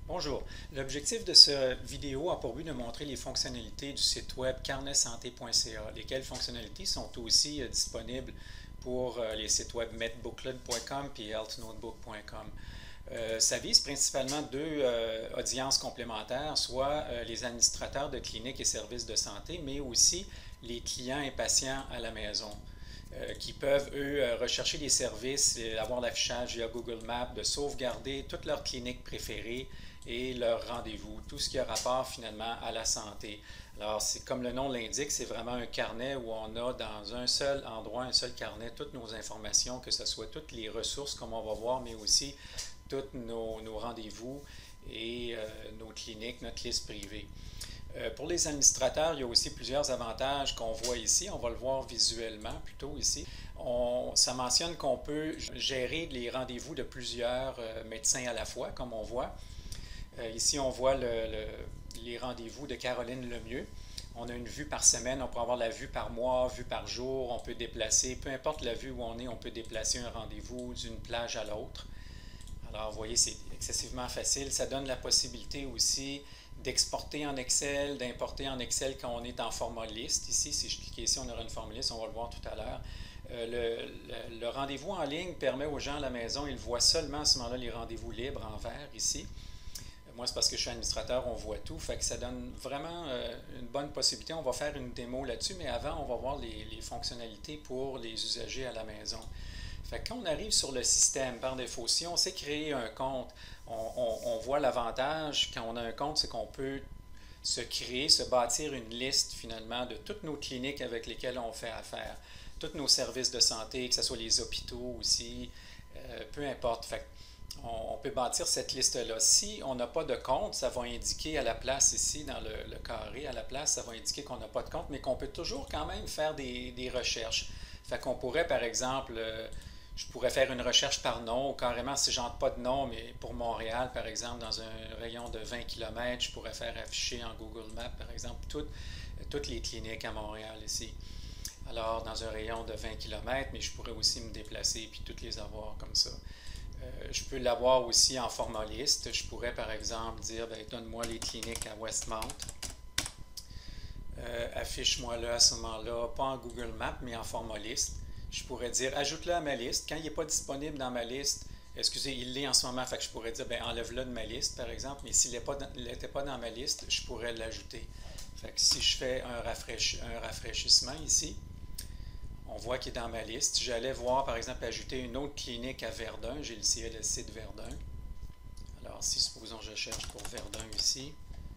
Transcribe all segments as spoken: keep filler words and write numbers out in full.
Bonjour. L'objectif de cette vidéo a pour but de montrer les fonctionnalités du site web carnet santé point c a, lesquelles fonctionnalités sont aussi euh, disponibles pour euh, les sites web medbooklet point com et healthnotebook point com. Euh, ça vise principalement deux euh, audiences complémentaires, soit euh, les administrateurs de cliniques et services de santé, mais aussi les clients et patients à la maison, euh, qui peuvent, eux, euh, rechercher des services, et avoir l'affichage via Google Maps, de sauvegarder toutes leurs cliniques préférées et leurs rendez-vous, tout ce qui a rapport finalement à la santé. Alors, c'est comme le nom l'indique, c'est vraiment un carnet où on a dans un seul endroit, un seul carnet, toutes nos informations, que ce soit toutes les ressources comme on va voir, mais aussi tous nos, nos rendez-vous et euh, nos cliniques, notre liste privée. Euh, pour les administrateurs, il y a aussi plusieurs avantages qu'on voit ici. On va le voir visuellement plutôt ici. On, ça mentionne qu'on peut gérer les rendez-vous de plusieurs euh, médecins à la fois, comme on voit. Euh, ici, on voit le, le, les rendez-vous de Caroline Lemieux. On a une vue par semaine, on peut avoir la vue par mois, vue par jour, on peut déplacer, peu importe la vue où on est, on peut déplacer un rendez-vous d'une plage à l'autre. Alors, vous voyez, c'est excessivement facile. Ça donne la possibilité aussi d'exporter en Excel, d'importer en Excel quand on est en format liste. Ici, si je clique ici, on aura une formule liste, on va le voir tout à l'heure. Euh, le, le, le rendez-vous en ligne permet aux gens à la maison, ils voient seulement à ce moment-là les rendez-vous libres en vert ici. Moi, c'est parce que je suis administrateur, on voit tout. Fait que ça donne vraiment euh, une bonne possibilité. On va faire une démo là-dessus, mais avant, on va voir les, les fonctionnalités pour les usagers à la maison. Fait que quand on arrive sur le système, par défaut, si on sait créer un compte, on, on, on voit l'avantage quand on a un compte, c'est qu'on peut se créer, se bâtir une liste finalement de toutes nos cliniques avec lesquelles on fait affaire, tous nos services de santé, que ce soit les hôpitaux aussi, euh, peu importe. Fait on, on peut bâtir cette liste-là. Si on n'a pas de compte, ça va indiquer à la place ici, dans le, le carré, à la place, ça va indiquer qu'on n'a pas de compte, mais qu'on peut toujours quand même faire des, des recherches. Fait qu'on pourrait, par exemple, euh, je pourrais faire une recherche par nom, ou carrément, si j'entre pas de nom, mais pour Montréal, par exemple, dans un rayon de vingt kilomètres, je pourrais faire afficher en Google Maps, par exemple, toutes, toutes les cliniques à Montréal ici. Alors, dans un rayon de vingt kilomètres, mais je pourrais aussi me déplacer et puis toutes les avoir comme ça. Euh, je peux l'avoir aussi en format liste. Je pourrais, par exemple, dire, ben, donne-moi les cliniques à Westmount. Euh, affiche-moi là à ce moment-là, pas en Google Maps, mais en format liste. Je pourrais dire, ajoute-le à ma liste. Quand il n'est pas disponible dans ma liste, excusez, il l'est en ce moment, fait que je pourrais dire, ben, enlève-le de ma liste, par exemple, mais s'il n'était pas dans ma liste, je pourrais l'ajouter. Fait que si je fais un, rafraîch, un rafraîchissement ici, on voit qu'il est dans ma liste. J'allais voir, par exemple, ajouter une autre clinique à Verdun. J'ai le C L S C de Verdun. Alors, si, supposons, je cherche pour Verdun ici.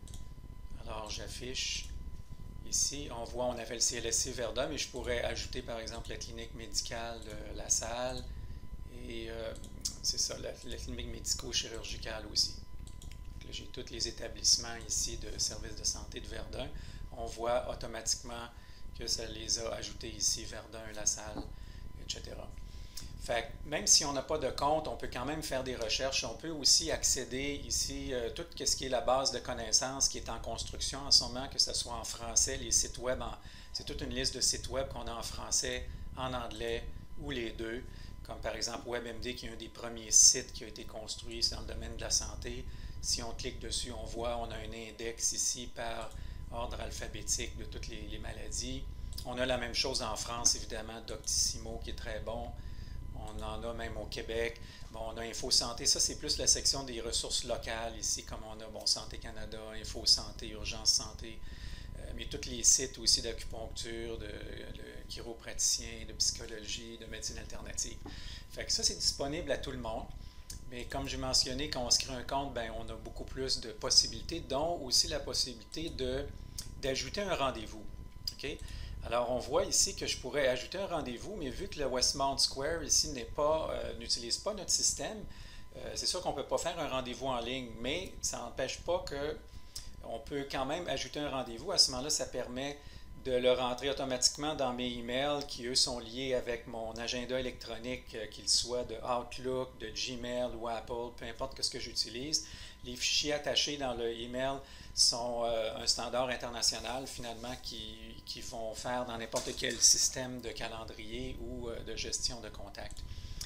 Alors, j'affiche ici. On voit, on avait le C L S C Verdun, mais je pourrais ajouter, par exemple, la clinique médicale de La Salle. Et euh, c'est ça, la, la clinique médico-chirurgicale aussi. J'ai tous les établissements ici de services de santé de Verdun. On voit automatiquement que ça les a ajoutés ici, Verdun, La Salle, et cetera. Fait que même si on n'a pas de compte, on peut quand même faire des recherches. On peut aussi accéder ici, euh, tout ce qui est la base de connaissances qui est en construction en ce moment, que ce soit en français, les sites web, c'est toute une liste de sites web qu'on a en français, en anglais ou les deux, comme par exemple WebMD qui est un des premiers sites qui a été construit dans le domaine de la santé. Si on clique dessus, on voit, on a un index ici par ordre alphabétique de toutes les, les maladies. On a la même chose en France, évidemment, Doctissimo qui est très bon. On en a même au Québec. Bon, on a Info Santé. Ça, c'est plus la section des ressources locales ici, comme on a bon, Santé Canada, Info Santé, Urgence Santé. Euh, mais tous les sites aussi d'acupuncture, de, de chiropraticiens, de psychologie, de médecine alternative. Fait que ça, c'est disponible à tout le monde. Mais comme j'ai mentionné, quand on se crée un compte, ben, on a beaucoup plus de possibilités, dont aussi la possibilité de, d'ajouter un rendez-vous. Okay? Alors, on voit ici que je pourrais ajouter un rendez-vous, mais vu que le Westmount Square ici n'est pas, euh, n'utilise pas notre système, euh, c'est sûr qu'on ne peut pas faire un rendez-vous en ligne, mais ça n'empêche pas que on peut quand même ajouter un rendez-vous. À ce moment-là, ça permet de le rentrer automatiquement dans mes emails qui, eux, sont liés avec mon agenda électronique, euh, qu'il soit de Outlook, de Gmail ou Apple, peu importe ce que j'utilise. Les fichiers attachés dans le email sont euh, un standard international, finalement, qui, qui vont faire dans n'importe quel système de calendrier ou euh, de gestion de contacts.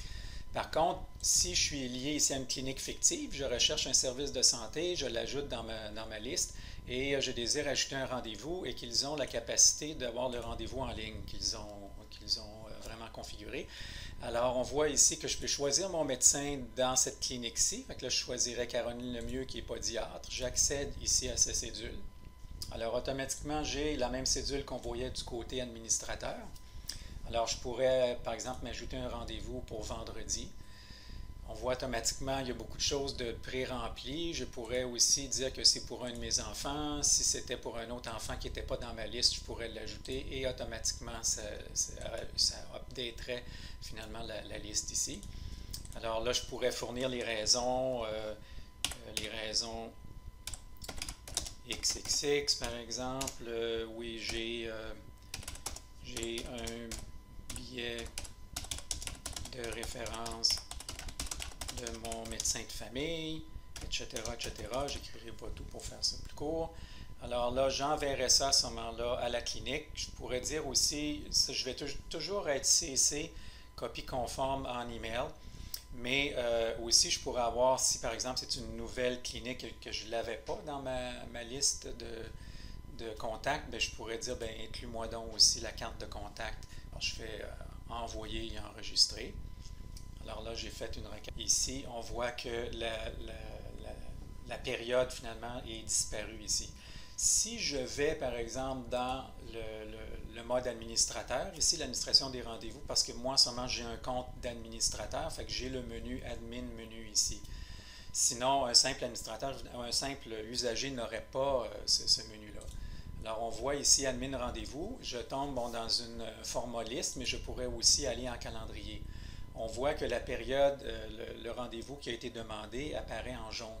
Par contre, si je suis lié ici à une clinique fictive, je recherche un service de santé, je l'ajoute dans ma, dans ma liste et je désire ajouter un rendez-vous et qu'ils ont la capacité d'avoir le rendez-vous en ligne qu'ils ont, qu'ils ont vraiment configuré. Alors, on voit ici que je peux choisir mon médecin dans cette clinique-ci. Fait que là, je choisirais Caroline Lemieux qui est podiatre. J'accède ici à sa cédule. Alors, automatiquement, j'ai la même cédule qu'on voyait du côté administrateur. Alors, je pourrais, par exemple, m'ajouter un rendez-vous pour vendredi. On voit automatiquement, il y a beaucoup de choses de pré-remplies. Je pourrais aussi dire que c'est pour un de mes enfants. Si c'était pour un autre enfant qui n'était pas dans ma liste, je pourrais l'ajouter et automatiquement, ça, ça, ça updaterait finalement la, la liste ici. Alors là, je pourrais fournir les raisons, euh, les raisons X X X par exemple. Euh, oui, j'ai euh, j'ai un billet de référence de mon médecin de famille, et cetera, et cetera. Je n'écrirai pas tout pour faire ça plus court. Alors là, j'enverrai ça à ce moment-là à la clinique. Je pourrais dire aussi, je vais toujours être C C, copie conforme en email, mais euh, aussi je pourrais avoir, si par exemple c'est une nouvelle clinique que je ne l'avais pas dans ma, ma liste de, de contacts, bien, je pourrais dire, bien, inclus-moi donc aussi la carte de contact. Alors, je fais euh, envoyer et enregistrer. Alors là, j'ai fait une requête. Ici, on voit que la, la, la, la période, finalement, est disparue ici. Si je vais, par exemple, dans le, le, le mode administrateur, ici, l'administration des rendez-vous, parce que moi, seulement, j'ai un compte d'administrateur, fait que j'ai le menu admin menu ici. Sinon, un simple administrateur, un simple usager n'aurait pas euh, ce, ce menu-là. Alors, on voit ici admin rendez-vous. Je tombe bon, dans une format liste, mais je pourrais aussi aller en calendrier. On voit que la période, euh, le, le rendez-vous qui a été demandé apparaît en jaune.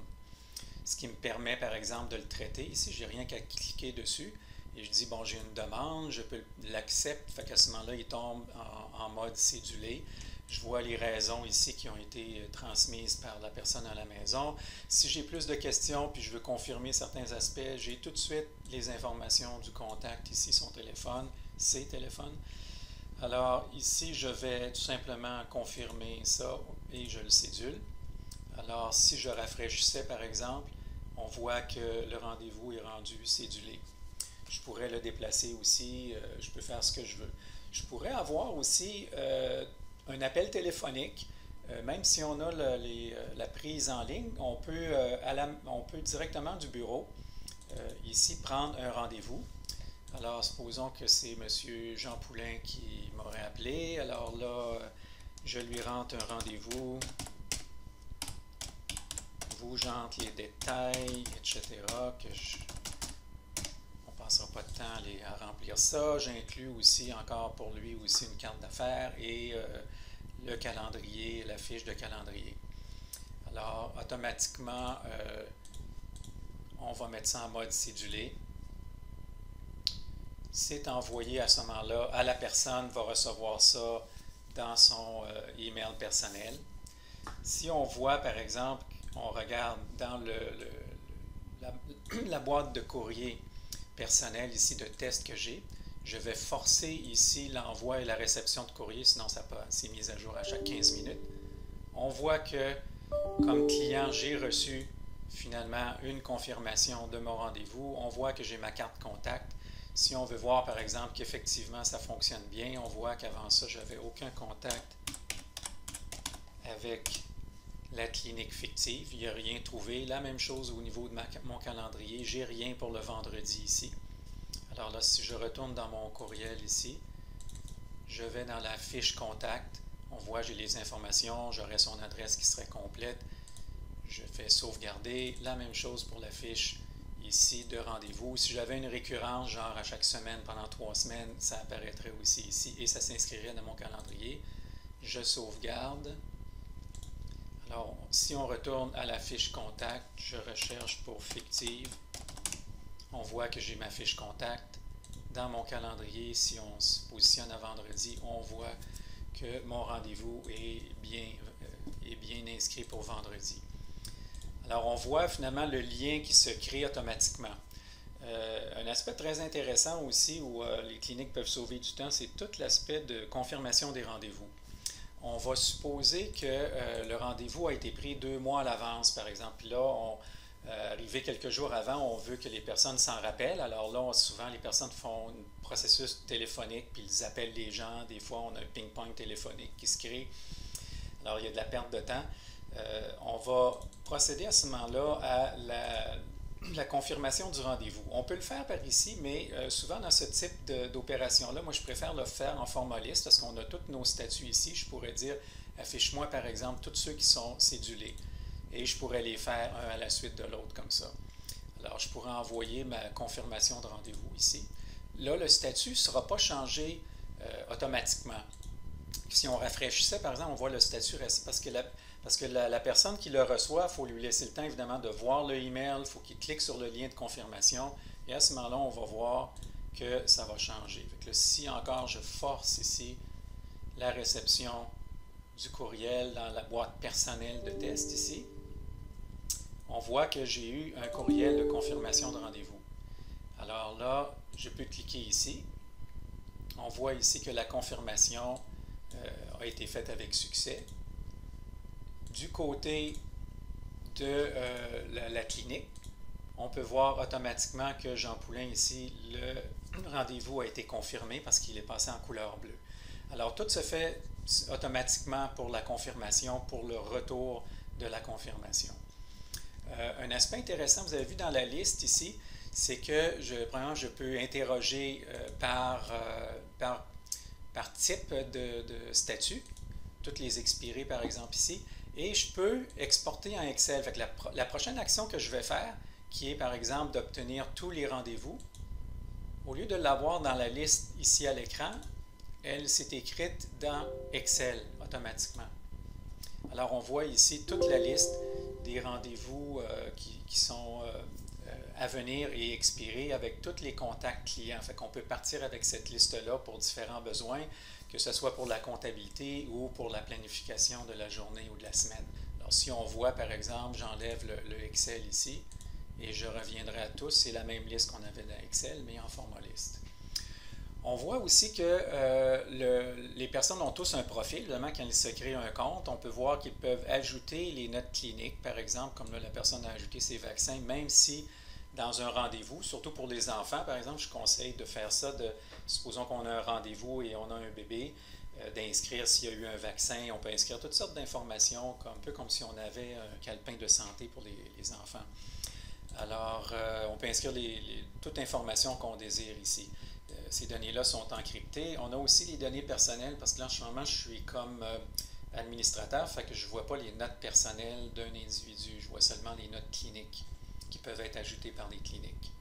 Ce qui me permet, par exemple, de le traiter. Ici, je n'ai rien qu'à cliquer dessus. Et je dis, bon, j'ai une demande, je peux l'accepter. Fait qu'à ce moment-là, il tombe en, en mode cédulé. Je vois les raisons ici qui ont été transmises par la personne à la maison. Si j'ai plus de questions, puis je veux confirmer certains aspects, j'ai tout de suite les informations du contact. Ici, son téléphone, ses téléphones. Alors ici, je vais tout simplement confirmer ça et je le cédule. Alors si je rafraîchissais par exemple, on voit que le rendez-vous est rendu cédulé. Je pourrais le déplacer aussi, euh, je peux faire ce que je veux. Je pourrais avoir aussi euh, un appel téléphonique, euh, même si on a le, les, la prise en ligne, on peut, euh, à la, on peut directement du bureau, euh, ici, prendre un rendez-vous. Alors, supposons que c'est M. Jean Poulain qui m'aurait appelé. Alors là, je lui rentre un rendez-vous. Vous, j'entre les détails, et cetera. Que je... On ne passera pas de temps à, les, à remplir ça. J'inclus aussi, encore pour lui, aussi une carte d'affaires et euh, le calendrier, la fiche de calendrier. Alors, automatiquement, euh, on va mettre ça en mode cédulé. C'est envoyé à ce moment-là à la personne, va recevoir ça dans son euh, email personnel. Si on voit, par exemple, on regarde dans le, le, la, la boîte de courrier personnel ici de test que j'ai, je vais forcer ici l'envoi et la réception de courrier, sinon ça c'est mis à jour à chaque quinze minutes. On voit que, comme client, j'ai reçu finalement une confirmation de mon rendez-vous. On voit que j'ai ma carte contact. Si on veut voir, par exemple, qu'effectivement ça fonctionne bien, on voit qu'avant ça, je n'avais aucun contact avec la clinique fictive. Il n'y a rien trouvé. La même chose au niveau de ma, mon calendrier. Je n'ai rien pour le vendredi ici. Alors là, si je retourne dans mon courriel ici, je vais dans la fiche contact. On voit, j'ai les informations. J'aurai son adresse qui serait complète. Je fais sauvegarder. La même chose pour la fiche ici de rendez-vous. Si j'avais une récurrence, genre à chaque semaine, pendant trois semaines, ça apparaîtrait aussi ici et ça s'inscrirait dans mon calendrier. Je sauvegarde. Alors, si on retourne à la fiche contact, je recherche pour fictive. On voit que j'ai ma fiche contact. Dans mon calendrier, si on se positionne à vendredi, on voit que mon rendez-vous est bien, euh, est bien inscrit pour vendredi. Alors, on voit finalement le lien qui se crée automatiquement. Euh, un aspect très intéressant aussi où euh, les cliniques peuvent sauver du temps, c'est tout l'aspect de confirmation des rendez-vous. on va supposer que euh, le rendez-vous a été pris deux mois à l'avance, par exemple. Puis là, on, euh, arrivé quelques jours avant, on veut que les personnes s'en rappellent. Alors là, on, souvent, les personnes font un processus téléphonique, puis ils appellent les gens. Des fois, on a un ping-pong téléphonique qui se crée. Alors, il y a de la perte de temps. Euh, on va procéder à ce moment-là à la, la confirmation du rendez-vous. On peut le faire par ici, mais euh, souvent dans ce type d'opération-là, moi je préfère le faire en format liste parce qu'on a tous nos statuts ici. Je pourrais dire, affiche-moi par exemple tous ceux qui sont cédulés et je pourrais les faire un à la suite de l'autre comme ça. Alors je pourrais envoyer ma confirmation de rendez-vous ici. Là, le statut ne sera pas changé euh, automatiquement. Si on rafraîchissait, par exemple, on voit le statut rester parce que la, parce que la, la personne qui le reçoit, il faut lui laisser le temps évidemment de voir le email, il faut qu'il clique sur le lien de confirmation et à ce moment-là, on va voir que ça va changer. Fait que là, si encore je force ici la réception du courriel dans la boîte personnelle de test ici, on voit que j'ai eu un courriel de confirmation de rendez-vous. Alors là, je peux cliquer ici. On voit ici que la confirmation euh, a été faite avec succès. Du côté de euh, la, la clinique, on peut voir automatiquement que Jean Poulain ici, le rendez-vous a été confirmé parce qu'il est passé en couleur bleue. Alors tout se fait automatiquement pour la confirmation, pour le retour de la confirmation. Euh, un aspect intéressant, vous avez vu dans la liste ici, c'est que je, premièrement, je peux interroger euh, par, euh, par, par type de, de statut, toutes les expirées par exemple ici, et je peux exporter en Excel. Fait que la, la prochaine action que je vais faire, qui est par exemple d'obtenir tous les rendez-vous, au lieu de l'avoir dans la liste ici à l'écran, elle s'est écrite dans Excel automatiquement. Alors on voit ici toute la liste des rendez-vous euh, qui, qui sont euh, à venir et expirer avec tous les contacts clients. Fait qu'on peut partir avec cette liste-là pour différents besoins, que ce soit pour la comptabilité ou pour la planification de la journée ou de la semaine. Alors si on voit par exemple, j'enlève le, le Excel ici et je reviendrai à tous, c'est la même liste qu'on avait dans Excel, mais en format liste. On voit aussi que euh, le, les personnes ont tous un profil. Évidemment, quand ils se créent un compte, on peut voir qu'ils peuvent ajouter les notes cliniques, par exemple, comme là, la personne a ajouté ses vaccins, même si dans un rendez-vous, surtout pour les enfants, par exemple, je conseille de faire ça, de, supposons qu'on a un rendez-vous et on a un bébé, euh, d'inscrire s'il y a eu un vaccin, on peut inscrire toutes sortes d'informations, un peu comme si on avait un calepin de santé pour les, les enfants. Alors, euh, on peut inscrire les, les, toute information qu'on désire ici. Euh, ces données-là sont encryptées. On a aussi les données personnelles, parce que là, en ce moment, je suis comme euh, administrateur, fait que je ne vois pas les notes personnelles d'un individu, je vois seulement les notes cliniques qui peuvent être ajoutées par les cliniques.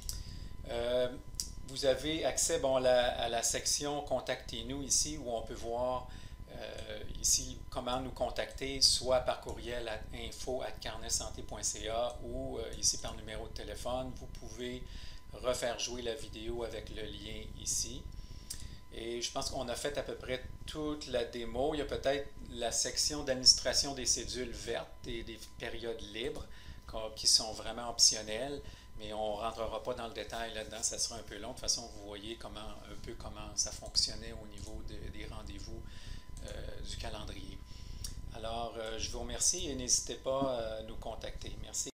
Euh, vous avez accès bon, la, à la section « Contactez-nous » ici, où on peut voir euh, ici comment nous contacter, soit par courriel à info arobase carnet santé point c a ou euh, ici par numéro de téléphone. Vous pouvez refaire jouer la vidéo avec le lien ici. Et je pense qu'on a fait à peu près toute la démo. Il y a peut-être la section d'administration des cédules vertes et des périodes libres qui sont vraiment optionnelles, mais on ne rentrera pas dans le détail là-dedans, ça sera un peu long. De toute façon, vous voyez comment, un peu comment ça fonctionnait au niveau de, des rendez-vous euh, du calendrier. Alors, euh, je vous remercie et n'hésitez pas à nous contacter. Merci.